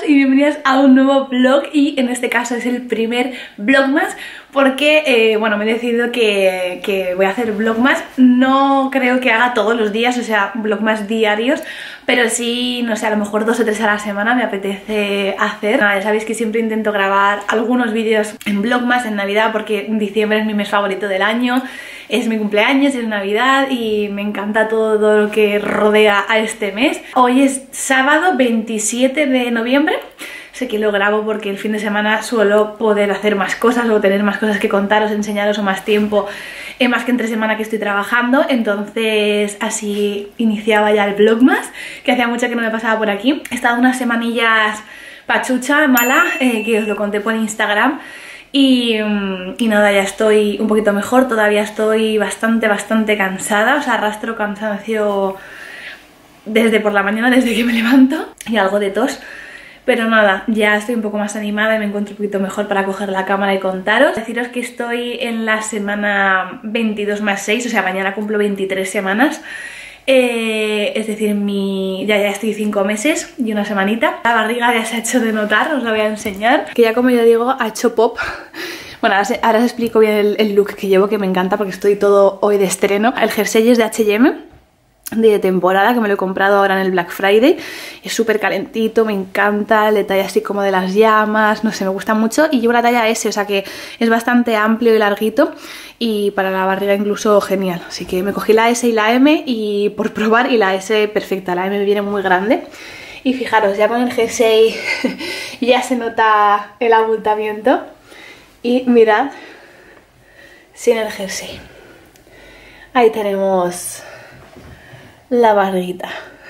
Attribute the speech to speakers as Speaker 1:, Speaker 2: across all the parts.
Speaker 1: y bienvenidas a un nuevo vlog, y en este caso es el primer vlogmas porque, bueno, me he decidido que voy a hacer vlogmas. No creo que haga todos los días, o sea, vlogmas diarios, pero sí, no sé, a lo mejor 2 o 3 a la semana me apetece hacer. Nada, ya sabéis que siempre intento grabar algunos vídeos en vlogmas en Navidad porque diciembre es mi mes favorito del año, es mi cumpleaños, es Navidad y me encanta todo lo que rodea a este mes. Hoy es sábado 27 de noviembre. Sé que lo grabo porque el fin de semana suelo poder hacer más cosas o tener más cosas que contaros, enseñaros o más tiempo, más que entre semana que estoy trabajando. Entonces así iniciaba ya el vlogmas, que hacía mucho que no me pasaba por aquí. He estado unas semanillas pachucha, mala, que os lo conté por Instagram. Y nada, ya estoy un poquito mejor, todavía estoy bastante cansada, o sea, arrastro cansancio desde por la mañana, desde que me levanto, y algo de tos. Pero nada, ya estoy un poco más animada y me encuentro un poquito mejor para coger la cámara y contaros. Deciros que estoy en la semana 22 más 6, o sea, mañana cumplo 23 semanas. Es decir, ya estoy 5 meses y una semanita. La barriga ya se ha hecho de notar, os la voy a enseñar. Que ya, como ya digo, ha hecho pop. Bueno, ahora os explico bien el look que llevo, que me encanta porque estoy todo hoy de estreno. El jersey es de H&M, de temporada, que me lo he comprado ahora en el Black Friday. Es súper calentito, me encanta, el detalle así como de las llamas, no sé, me gusta mucho. Y llevo la talla S, o sea que es bastante amplio y larguito, y para la barriga incluso genial. Así que me cogí la S y la M y por probar, y la S perfecta, la M me viene muy grande. Y fijaros, ya con el jersey ya se nota el abultamiento. Y mirad, sin el jersey, ahí tenemos la barriguita.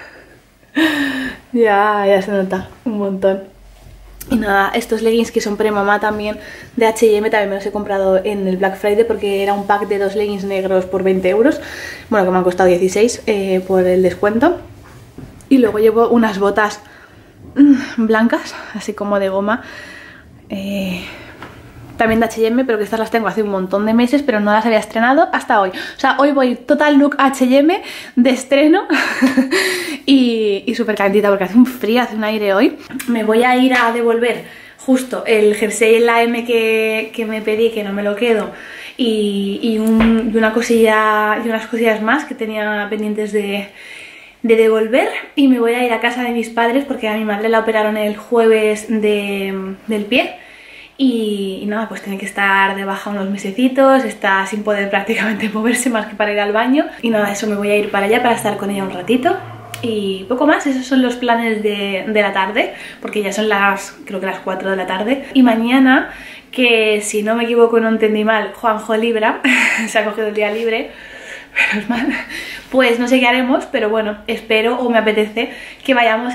Speaker 1: Ya se nota un montón. Y nada, estos leggings que son pre-mamá también de H&M, también me los he comprado en el Black Friday porque era un pack de 2 leggings negros por 20 euros. Bueno, que me han costado 16 por el descuento. Y luego llevo unas botas blancas, así como de goma, también de H&M, pero que estas las tengo hace un montón de meses, pero no las había estrenado hasta hoy. O sea, hoy voy total look H&M de estreno y súper calentita porque hace un frío, hace un aire hoy. Me voy a ir a devolver justo el jersey en la M que me pedí, que no me lo quedo, y unas cosillas más que tenía pendientes de devolver. Y me voy a ir a casa de mis padres porque a mi madre la operaron el jueves del pie. Y nada, pues tiene que estar de baja unos mesecitos, está sin poder prácticamente moverse más que para ir al baño. Y nada, eso, me voy a ir para allá para estar con ella un ratito. Y poco más, esos son los planes de la tarde, porque ya son creo que las 4 de la tarde. Y mañana, que si no me equivoco y no entendí mal, Juanjo libra, se ha cogido el día libre, menos mal, pues no sé qué haremos, pero bueno, espero o me apetece que vayamos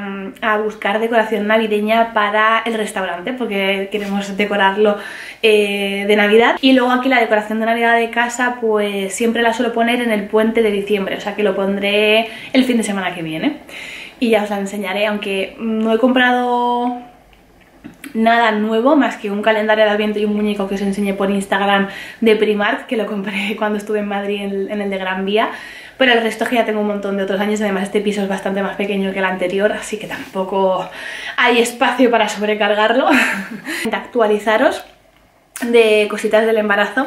Speaker 1: a buscar decoración navideña para el restaurante, porque queremos decorarlo de Navidad. Y luego aquí la decoración de Navidad de casa pues siempre la suelo poner en el puente de diciembre, o sea que lo pondré el fin de semana que viene y ya os la enseñaré, aunque no he comprado nada nuevo más que un calendario de Adviento y un muñeco que os enseñé por Instagram de Primark, que lo compré cuando estuve en Madrid en el de Gran Vía. Pero el resto que ya tengo un montón de otros años. Además este piso es bastante más pequeño que el anterior, así que tampoco hay espacio para sobrecargarlo. Actualizaros de cositas del embarazo,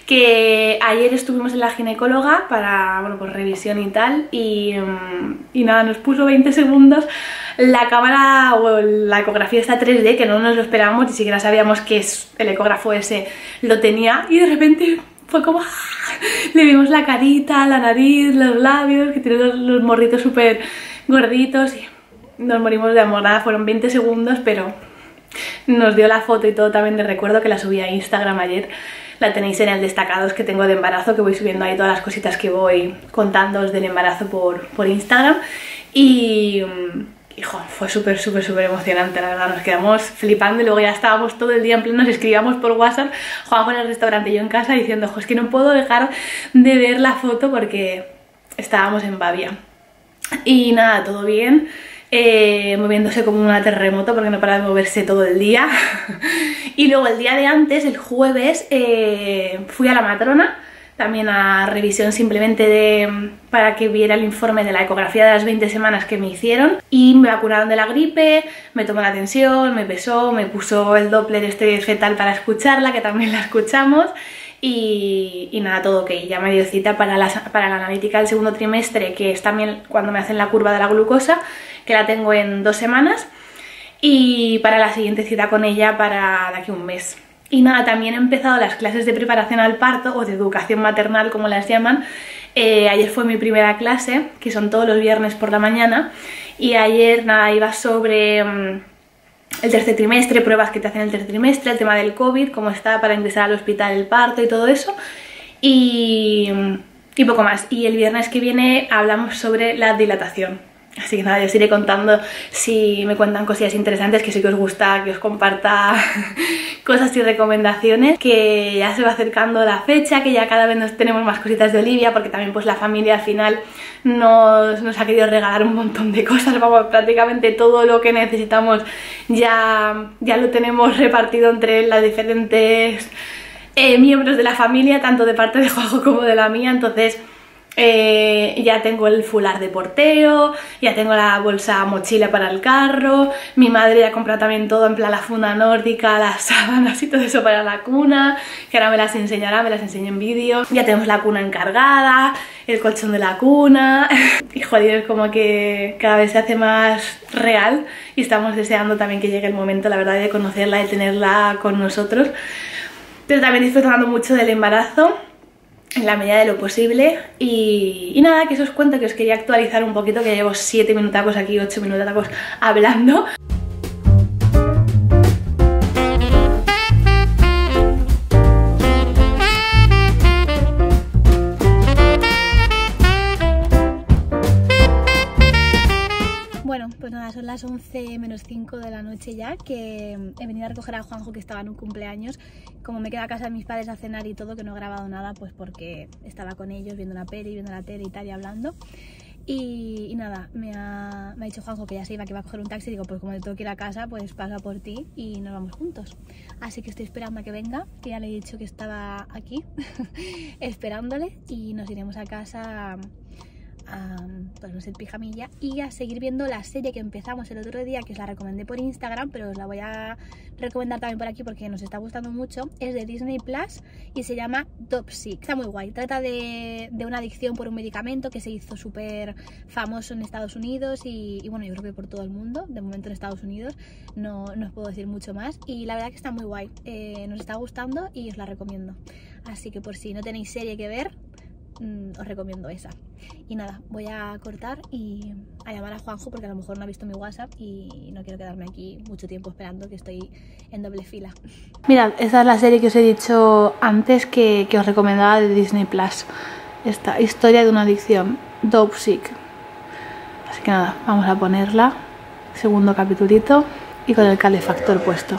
Speaker 1: que ayer estuvimos en la ginecóloga para, bueno, pues revisión y tal, y nada, nos puso 20 segundos la cámara o la ecografía esta 3D, que no nos lo esperábamos, ni siquiera sabíamos que el ecógrafo ese lo tenía, y de repente fue como le vimos la carita, la nariz, los labios, que tiene los morritos súper gorditos, y nos morimos de amor. Nada, fueron 20 segundos, pero nos dio la foto y todo también de recuerdo, que la subí a Instagram ayer. La tenéis en el destacados que tengo de embarazo, que voy subiendo ahí todas las cositas que voy contándoos del embarazo por Instagram. Y hijo, fue súper emocionante, la verdad, nos quedamos flipando y luego ya estábamos todo el día en pleno, nos escribíamos por WhatsApp, Juanjo en el restaurante y yo en casa, diciendo, jo, es que no puedo dejar de ver la foto porque estábamos en Babia. Y nada, todo bien, moviéndose como una terremoto porque no para de moverse todo el día. Y luego el día de antes, el jueves, fui a la matrona también a revisión simplemente para que viera el informe de la ecografía de las 20 semanas que me hicieron, y me vacunaron de la gripe, me tomó la tensión, me pesó, me puso el Doppler este fetal para escucharla, que también la escuchamos, y nada, todo ok. Ya me dio cita para la analítica del segundo trimestre, que es también cuando me hacen la curva de la glucosa, que la tengo en 2 semanas, y para la siguiente cita con ella para de aquí a un mes. Y nada, también he empezado las clases de preparación al parto o de educación maternal, como las llaman. Ayer fue mi primera clase, que son todos los viernes por la mañana, y ayer nada, iba sobre el tercer trimestre, pruebas que te hacen el tercer trimestre, el tema del COVID, cómo está para ingresar al hospital el parto y todo eso, y poco más. Y el viernes que viene hablamos sobre la dilatación. Así que nada, yo os iré contando si me cuentan cosillas interesantes, que sí que os gusta que os comparta cosas y recomendaciones, que ya se va acercando la fecha, que ya cada vez nos tenemos más cositas de Olivia, porque también pues la familia al final nos ha querido regalar un montón de cosas. Vamos, prácticamente todo lo que necesitamos ya lo tenemos repartido entre las diferentes miembros de la familia, tanto de parte de Juanjo como de la mía. Entonces ya tengo el fular de porteo, ya tengo la bolsa mochila para el carro, mi madre ya ha comprado también todo, en plan la funda nórdica, las sábanas y todo eso para la cuna, que ahora me las enseñará, me las enseño en vídeo. Ya tenemos la cuna encargada, el colchón de la cuna y joder, es como que cada vez se hace más real, y estamos deseando también que llegue el momento, la verdad, de conocerla y tenerla con nosotros. Pero también disfrutando mucho del embarazo, en la medida de lo posible, y nada, que eso os cuento, que os quería actualizar un poquito, que llevo 7 minutacos aquí, 8 minutacos hablando. Bueno, pues nada, son las 11 menos 5 de la noche ya, que he venido a recoger a Juanjo, que estaba en un cumpleaños. Como me quedo a casa de mis padres a cenar y todo, que no he grabado nada, pues porque estaba con ellos viendo una peli, viendo la tele y tal, y hablando. Y nada, me ha dicho Juanjo que ya se iba, que iba a coger un taxi. Digo, pues como le tengo que ir a casa, pues paso a por ti y nos vamos juntos. Así que estoy esperando a que venga, que ya le he dicho que estaba aquí esperándole, y nos iremos a casa pues no sé, pijamilla, y a seguir viendo la serie que empezamos el otro día, que os la recomendé por Instagram, pero os la voy a recomendar también por aquí porque nos está gustando mucho. Es de Disney Plus y se llama Dopesick. Está muy guay, trata de una adicción por un medicamento que se hizo súper famoso en Estados Unidos y bueno, yo creo que por todo el mundo. De momento en Estados Unidos no os puedo decir mucho más, y la verdad que está muy guay, nos está gustando y os la recomiendo. Así que por si no tenéis serie que ver, os recomiendo esa. Y nada, voy a cortar y a llamar a Juanjo, porque a lo mejor no ha visto mi WhatsApp y no quiero quedarme aquí mucho tiempo esperando, que estoy en doble fila. Mirad, esa es la serie que os he dicho antes que os recomendaba, de Disney Plus. Esta historia de una adicción, Dopesick. Así que nada, vamos a ponerla. Segundo capitulito y con el calefactor puesto.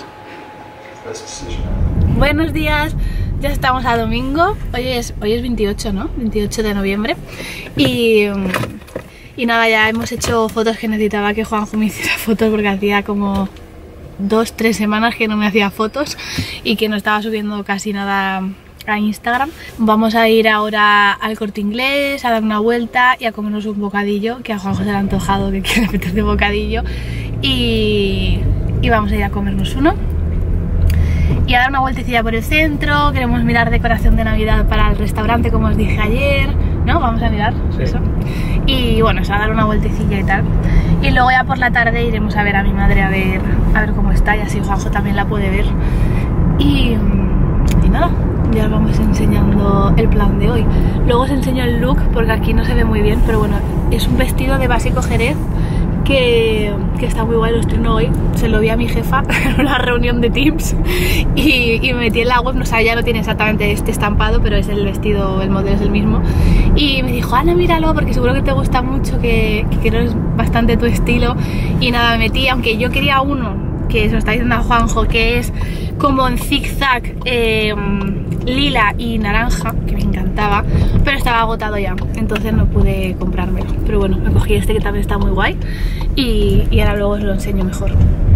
Speaker 1: Buenos días. Ya estamos a domingo, hoy es 28, ¿no? 28 de noviembre. Y nada, ya hemos hecho fotos, que necesitaba que Juanjo me hiciera fotos porque hacía como 2-3 semanas que no me hacía fotos y que no estaba subiendo casi nada a Instagram. Vamos a ir ahora al Corte Inglés a dar una vuelta y a comernos un bocadillo, que a Juanjo se le ha antojado, que quiere meterse bocadillo, y vamos a ir a comernos uno. Y a dar una vueltecilla por el centro. Queremos mirar decoración de Navidad para el restaurante, como os dije ayer, ¿no? Vamos a mirar eso. Y bueno, a dar una vueltecilla y tal. Y luego ya por la tarde iremos a ver a mi madre, a ver cómo está, y así Juanjo también la puede ver. Y nada, ya os vamos enseñando el plan de hoy. Luego os enseño el look, porque aquí no se ve muy bien, pero bueno, es un vestido de básico jerez que está muy guay, lo estreno hoy. Se lo vi a mi jefa en una reunión de Teams y me metí en la web. No sé, ya no tiene exactamente este estampado, pero es el vestido, el modelo es el mismo, y me dijo, Ana, míralo porque seguro que te gusta mucho, que creo que es bastante tu estilo. Y nada, me metí, aunque yo quería uno que se lo está diciendo a Juanjo, que es como en zigzag, lila y naranja, que me encantaba, pero estaba agotado ya, entonces no pude comprármelo. Pero bueno, me cogí este, que también está muy guay, y ahora luego os lo enseño mejor.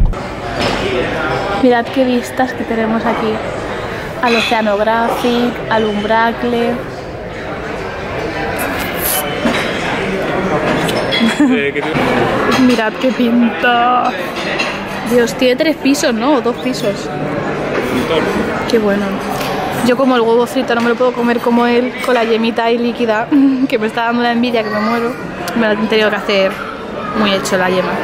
Speaker 1: Mirad qué vistas que tenemos aquí, al Oceanographic, al Umbracle. Mirad qué pinta. Dios, tiene 3 pisos, ¿no? O 2 pisos. Qué bueno. Yo como el huevo frito no me lo puedo comer como él, con la yemita ahí líquida, que me está dando una envidia que me muero. Me lo he tenido que hacer muy hecho la yema.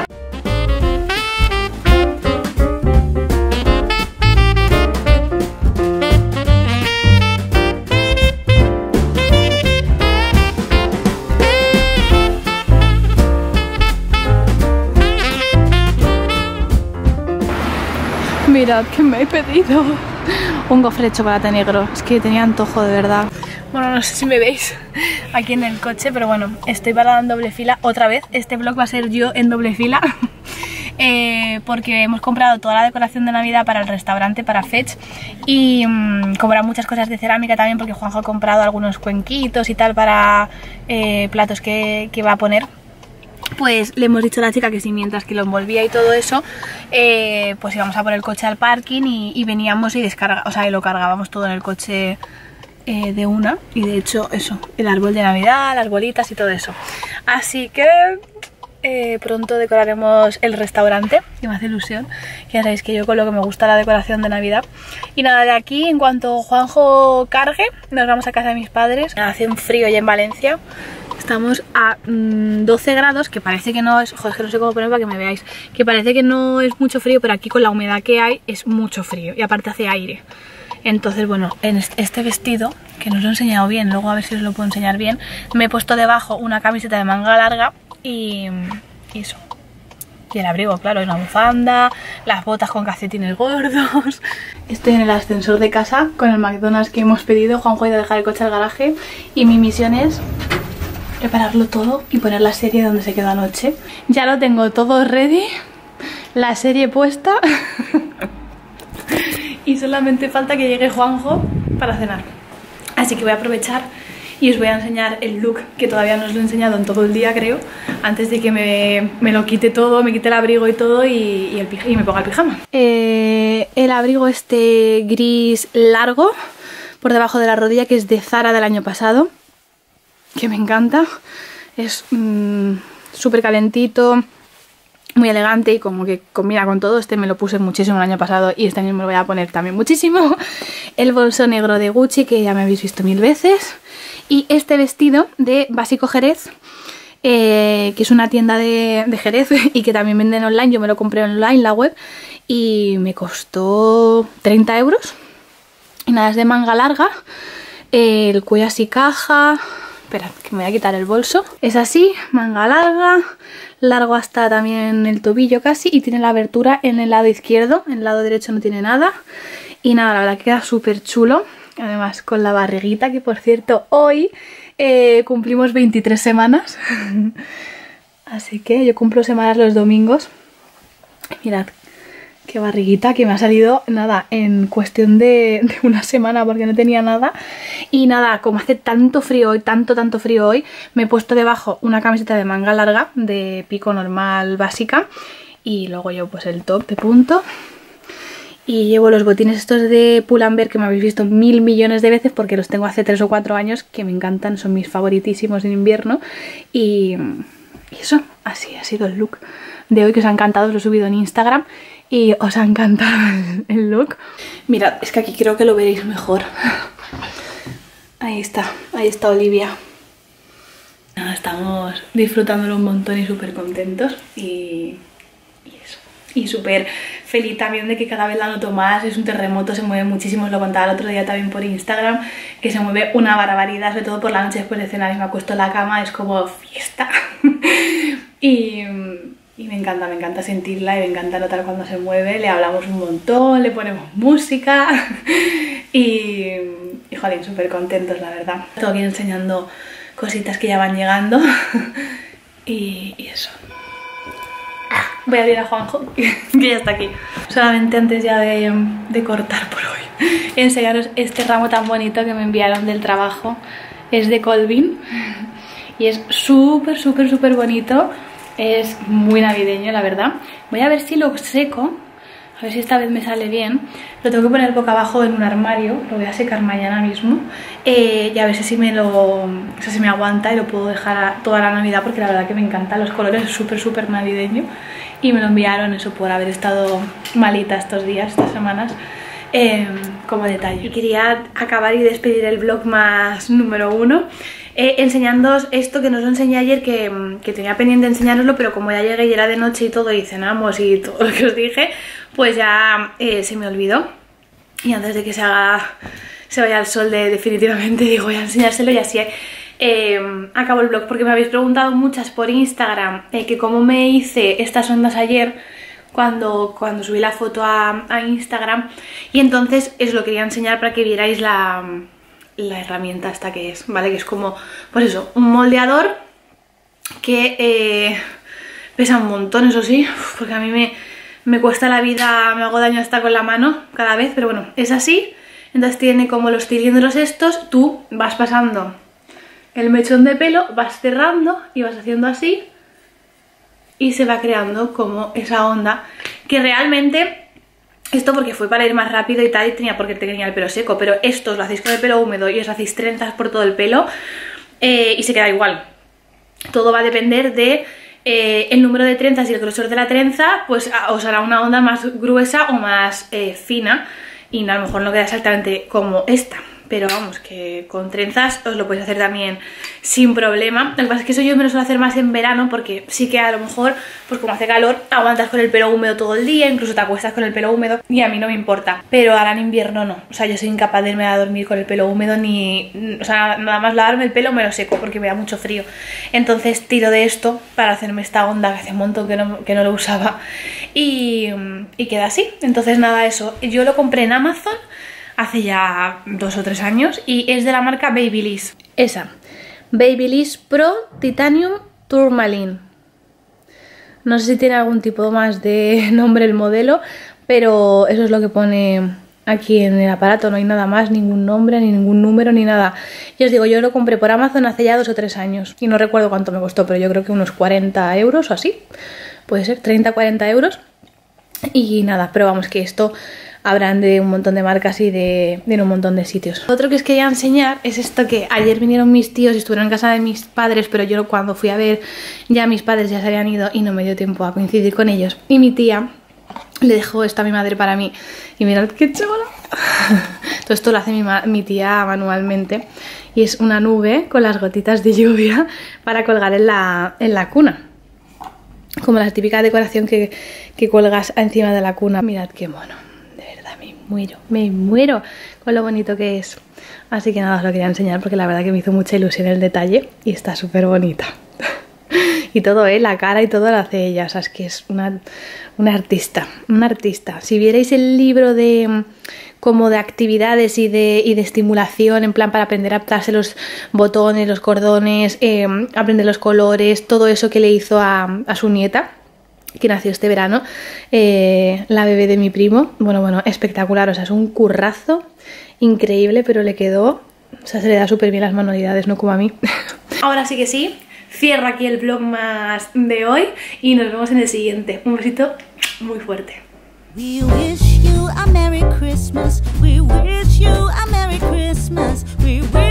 Speaker 1: Mirad que me he pedido un gofre de chocolate negro. Es que tenía antojo de verdad. Bueno, no sé si me veis aquí en el coche, pero bueno, estoy parada en doble fila otra vez. Este vlog va a ser yo en doble fila porque hemos comprado toda la decoración de Navidad para el restaurante, para Fetch, y comprado muchas cosas de cerámica también porque Juanjo ha comprado algunos cuenquitos y tal para platos que va a poner. Pues le hemos dicho a la chica que si mientras que lo envolvía y todo eso, pues íbamos a poner el coche al parking y veníamos y y lo cargábamos todo en el coche de una. Y de hecho eso, el árbol de Navidad, las bolitas y todo eso. Así que pronto decoraremos el restaurante, que me hace ilusión. Ya sabéis que yo con lo que me gusta la decoración de Navidad. Y nada, de aquí en cuanto Juanjo cargue, nos vamos a casa de mis padres. Hace un frío ya en Valencia. Estamos a 12 grados, que parece que no es... Joder, es que no sé cómo poner para que me veáis. Que parece que no es mucho frío, pero aquí con la humedad que hay es mucho frío. Y aparte hace aire. Entonces, bueno, en este vestido, que no os lo he enseñado bien, luego a ver si os lo puedo enseñar bien, me he puesto debajo una camiseta de manga larga y eso. Y el abrigo, claro, y una bufanda, las botas con calcetines gordos. Estoy en el ascensor de casa con el McDonald's que hemos pedido. Juanjo ha ido a dejar el coche al garaje y mi misión es prepararlo todo y poner la serie donde se quedó anoche. Ya lo tengo todo ready, la serie puesta y solamente falta que llegue Juanjo para cenar. Así que voy a aprovechar y os voy a enseñar el look que todavía no os lo he enseñado en todo el día, creo, antes de que me lo quite todo, me quite el abrigo y todo y me ponga el pijama. El abrigo este gris largo por debajo de la rodilla, que es de Zara del año pasado, que me encanta. Es súper calentito, muy elegante y como que combina con todo. Este me lo puse muchísimo el año pasado y este año me lo voy a poner también muchísimo. El bolso negro de Gucci, que ya me habéis visto 1000 veces. Y este vestido de Básico Jerez, que es una tienda de Jerez y que también venden online. Yo me lo compré online, la web, y me costó 30 euros. Y nada, es de manga larga, el cuello así caja. Esperad, que me voy a quitar el bolso. Es así, manga larga, largo hasta también el tobillo casi, y tiene la abertura en el lado izquierdo, en el lado derecho no tiene nada. Y nada, la verdad que queda súper chulo. Además con la barriguita, que por cierto hoy cumplimos 23 semanas. Así que yo cumplo semanas los domingos. Mirad qué barriguita que me ha salido, nada, en cuestión de una semana, porque no tenía nada. Y nada, como hace tanto frío hoy, tanto frío hoy, me he puesto debajo una camiseta de manga larga de pico normal básica y luego llevo pues el top de punto. Y llevo los botines estos de Pull&Bear que me habéis visto 1000 millones de veces porque los tengo hace 3 o 4 años, que me encantan, son mis favoritísimos en invierno. Y eso, así ha sido el look de hoy, que os ha encantado, os lo he subido en Instagram y os ha encantado el look. Mirad, es que aquí creo que lo veréis mejor. Ahí está Olivia. Estamos disfrutándolo un montón y súper contentos y eso. Y súper feliz también de que cada vez la noto más. Es un terremoto, se mueve muchísimo. Os lo contaba el otro día también por Instagram, que se mueve una barbaridad, sobre todo por la noche después de cenar y me acuesto en la cama, es como fiesta. y me encanta sentirla y me encanta notar cuando se mueve. Le hablamos un montón, le ponemos música y joder, súper contentos, la verdad. Estoy aquí enseñando cositas que ya van llegando y eso. Voy a abrir a Juanjo, que ya está aquí. Solamente antes ya de cortar por hoy, enseñaros este ramo tan bonito que me enviaron del trabajo. Es de Colvin y es súper bonito. Es muy navideño, la verdad. Voy a ver si lo seco. A ver si esta vez me sale bien. Lo tengo que poner boca abajo en un armario. Lo voy a secar mañana mismo. Y a ver si me aguanta y lo puedo dejar toda la Navidad, porque la verdad que me encantan los colores, es súper navideño. Y me lo enviaron eso por haber estado malita estos días, estas semanas, como detalle. Y quería acabar y despedir el vlog más número 1 enseñándoos esto que no os enseñé ayer, que tenía pendiente de enseñároslo, pero como ya llegué y era de noche y todo, y cenamos y todo lo que os dije, pues ya se me olvidó. Y antes de que se vaya al sol definitivamente, digo, voy a enseñárselo y así acabo el vlog, porque me habéis preguntado muchas por Instagram que cómo me hice estas ondas ayer cuando subí la foto a Instagram, y entonces os lo quería enseñar para que vierais la herramienta esta que es, ¿vale? Que es como, pues eso, un moldeador que pesa un montón, eso sí, porque a mí me cuesta la vida, me hago daño hasta con la mano cada vez, pero bueno, es así. Entonces tiene como los cilindros estos, tú vas pasando el mechón de pelo, vas cerrando y vas haciendo así y se va creando como esa onda, que realmente esto porque fue para ir más rápido y tal, y porque tenía el pelo seco, pero esto os lo hacéis con el pelo húmedo y os hacéis trenzas por todo el pelo y se queda igual. Todo va a depender de el número de trenzas y el grosor de la trenza, pues os hará una onda más gruesa o más fina, y a lo mejor no queda exactamente como esta. Pero vamos, que con trenzas os lo podéis hacer también sin problema. Lo que pasa es que eso yo me lo suelo hacer más en verano, porque sí que a lo mejor, pues como hace calor, aguantas con el pelo húmedo todo el día, incluso te acuestas con el pelo húmedo, y a mí no me importa. Pero ahora en invierno no, o sea, yo soy incapaz de irme a dormir con el pelo húmedo, o sea, nada más lavarme el pelo me lo seco porque me da mucho frío. Entonces tiro de esto para hacerme esta onda, que hace un montón que no lo usaba, y queda así. Entonces nada, eso, yo lo compré en Amazon hace ya 2 o 3 años y es de la marca Babyliss. Esa, Babyliss Pro Titanium Tourmaline. No sé si tiene algún tipo más de nombre el modelo, pero eso es lo que pone aquí en el aparato. No hay nada más, ningún nombre, ni ningún número, ni nada. Y os digo, yo lo compré por Amazon hace ya 2 o 3 años y no recuerdo cuánto me costó, pero yo creo que unos 40 euros o así. Puede ser 30-40 euros. Y nada, pero vamos, que esto habrán de un montón de marcas y de un montón de sitios. Otro que os quería enseñar es esto, que ayer vinieron mis tíos y estuvieron en casa de mis padres, pero yo cuando fui a ver ya mis padres ya se habían ido y no me dio tiempo a coincidir con ellos. Y mi tía le dejó esto a mi madre para mí. Y mirad qué chulo. Todo esto lo hace mi tía manualmente. Y es una nube con las gotitas de lluvia para colgar en la cuna. Como la típica decoración que cuelgas encima de la cuna. Mirad qué mono. Me muero con lo bonito que es. Así que nada, os lo quería enseñar porque la verdad que me hizo mucha ilusión el detalle y está súper bonita. Y todo, la cara y todo lo hace ella. O sea, es que es una artista, una artista. Si vierais el libro como de actividades y de estimulación, en plan para aprender a adaptarse los botones, los cordones, aprender los colores, todo eso que le hizo a su nieta, que nació este verano, la bebé de mi primo. Bueno, espectacular, o sea, es un currazo increíble, pero le quedó, o sea, se le da súper bien las manualidades, no como a mí. Ahora sí que sí, cierro aquí el vlog más de hoy y nos vemos en el siguiente. Un besito muy fuerte. We wish you a Merry Christmas. We wish you a Merry Christmas. We wish